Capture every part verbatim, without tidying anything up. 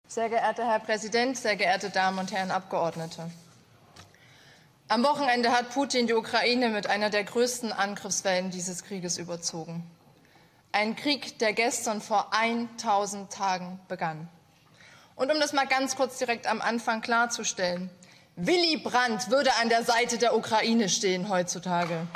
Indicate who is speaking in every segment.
Speaker 1: Sehr geehrter Herr Präsident, sehr geehrte Damen und Herren Abgeordnete! Am Wochenende hat Putin die Ukraine mit einer der größten Angriffswellen dieses Krieges überzogen. Ein Krieg, der gestern vor tausend Tagen begann. Und um das mal ganz kurz direkt am Anfang klarzustellen: Willy Brandt würde an der Seite der Ukraine stehen heutzutage.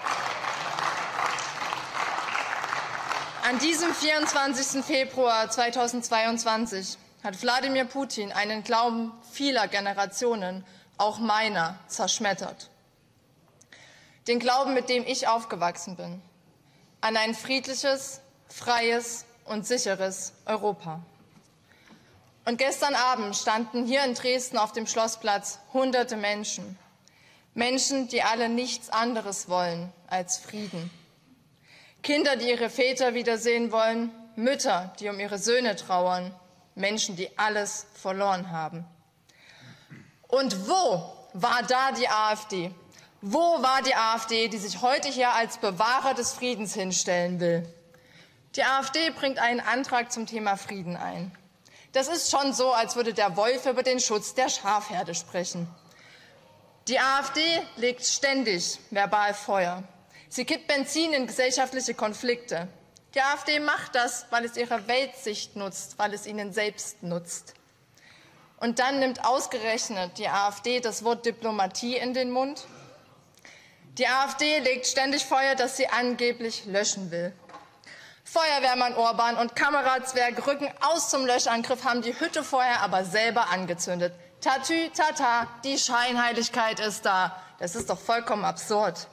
Speaker 1: An diesem vierundzwanzigsten Februar zweitausendzweiundzwanzig hat Wladimir Putin einen Glauben vieler Generationen, auch meiner, zerschmettert. Den Glauben, mit dem ich aufgewachsen bin, an ein friedliches, freies und sicheres Europa. Und gestern Abend standen hier in Dresden auf dem Schlossplatz hunderte Menschen. Menschen, die alle nichts anderes wollen als Frieden. Kinder, die ihre Väter wiedersehen wollen, Mütter, die um ihre Söhne trauern, Menschen, die alles verloren haben. Und wo war da die AfD? Wo war die AfD, die sich heute hier als Bewahrer des Friedens hinstellen will? Die AfD bringt einen Antrag zum Thema Frieden ein. Das ist schon so, als würde der Wolf über den Schutz der Schafherde sprechen. Die AfD legt ständig verbal Feuer. Sie kippt Benzin in gesellschaftliche Konflikte. Die AfD macht das, weil es ihrer Weltsicht nutzt, weil es ihnen selbst nutzt. Und dann nimmt ausgerechnet die AfD das Wort Diplomatie in den Mund. Die AfD legt ständig Feuer, das sie angeblich löschen will. Feuerwehrmann Orban und Kameradswerk rücken aus zum Löschangriff, haben die Hütte vorher aber selber angezündet. Tatü, tata, die Scheinheiligkeit ist da. Das ist doch vollkommen absurd.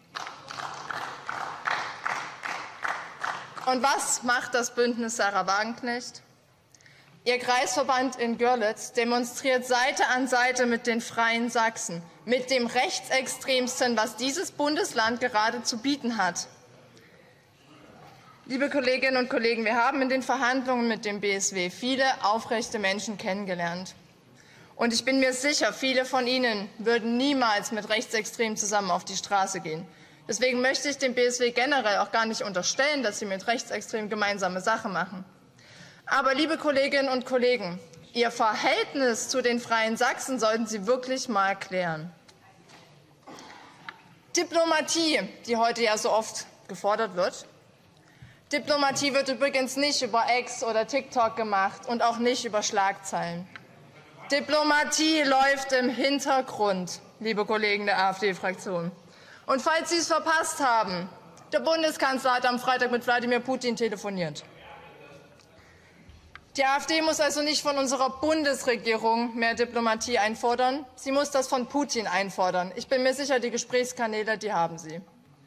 Speaker 1: Und was macht das Bündnis Sarah Wagenknecht? Ihr Kreisverband in Görlitz demonstriert Seite an Seite mit den Freien Sachsen, mit dem Rechtsextremsten, was dieses Bundesland gerade zu bieten hat. Liebe Kolleginnen und Kollegen, wir haben in den Verhandlungen mit dem B S W viele aufrechte Menschen kennengelernt. Und ich bin mir sicher, viele von Ihnen würden niemals mit Rechtsextremen zusammen auf die Straße gehen. Deswegen möchte ich dem B S W generell auch gar nicht unterstellen, dass sie mit Rechtsextremen gemeinsame Sache machen. Aber, liebe Kolleginnen und Kollegen, Ihr Verhältnis zu den Freien Sachsen sollten Sie wirklich mal klären. Diplomatie, die heute ja so oft gefordert wird. Diplomatie wird übrigens nicht über X oder TikTok gemacht und auch nicht über Schlagzeilen. Diplomatie läuft im Hintergrund, liebe Kollegen der AfD-Fraktion. Und falls Sie es verpasst haben, der Bundeskanzler hat am Freitag mit Wladimir Putin telefoniert. Die AfD muss also nicht von unserer Bundesregierung mehr Diplomatie einfordern. Sie muss das von Putin einfordern. Ich bin mir sicher, die Gesprächskanäle, die haben sie.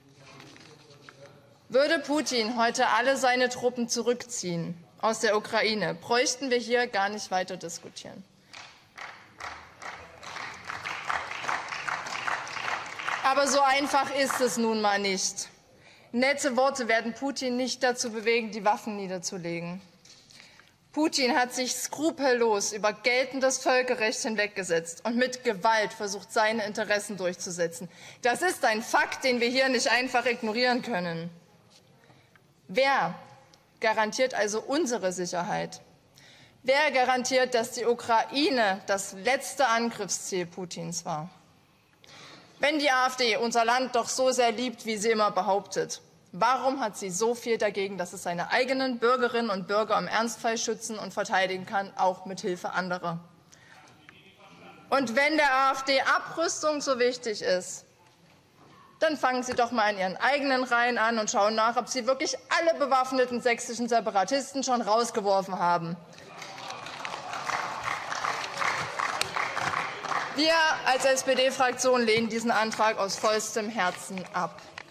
Speaker 1: Würde Putin heute alle seine Truppen zurückziehen aus der Ukraine, bräuchten wir hier gar nicht weiter diskutieren. Aber so einfach ist es nun mal nicht. Nette Worte werden Putin nicht dazu bewegen, die Waffen niederzulegen. Putin hat sich skrupellos über geltendes Völkerrecht hinweggesetzt und mit Gewalt versucht, seine Interessen durchzusetzen. Das ist ein Fakt, den wir hier nicht einfach ignorieren können. Wer garantiert also unsere Sicherheit? Wer garantiert, dass die Ukraine das letzte Angriffsziel Putins war? Wenn die AfD unser Land doch so sehr liebt, wie sie immer behauptet, warum hat sie so viel dagegen, dass es seine eigenen Bürgerinnen und Bürger im Ernstfall schützen und verteidigen kann, auch mit Hilfe anderer? Und wenn der AfD Abrüstung so wichtig ist, dann fangen Sie doch mal in Ihren eigenen Reihen an und schauen nach, ob Sie wirklich alle bewaffneten sächsischen Separatisten schon rausgeworfen haben. Wir als S P D-Fraktion lehnen diesen Antrag aus vollstem Herzen ab.